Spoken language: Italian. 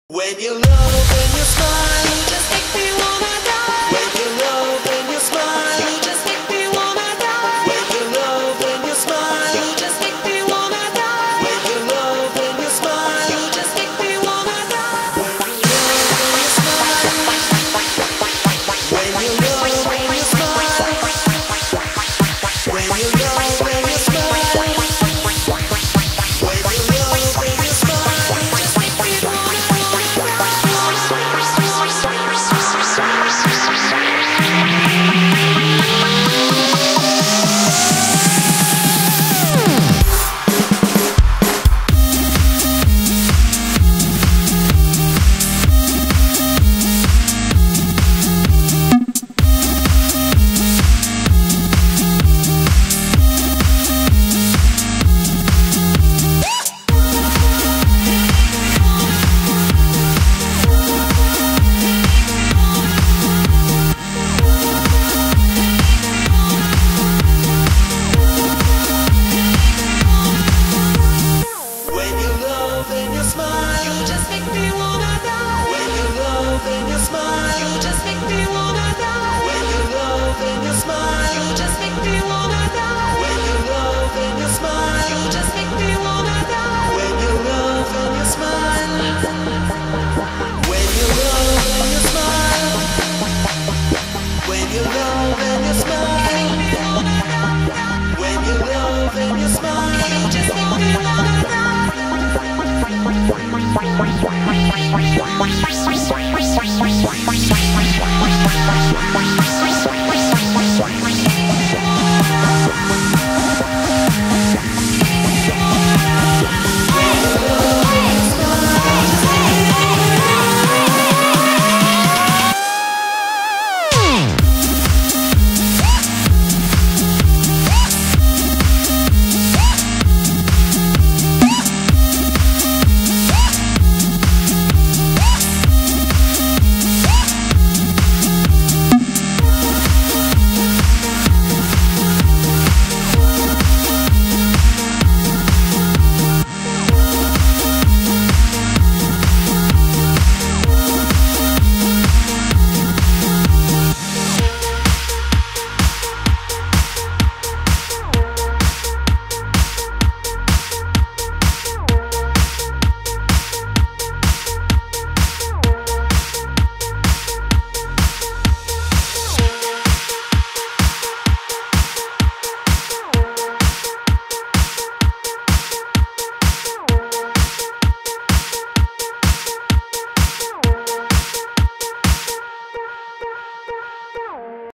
When you love and you smile, you just make me wanna die. When you love and you smile, you just make me wanna die. When you love and you smile, you just make me wanna die. When you love and you smile, you just make me wanna die. When you love and you smile, when you love and you smile, when you love and you smile, when you love and you smile, you just make me wanna die.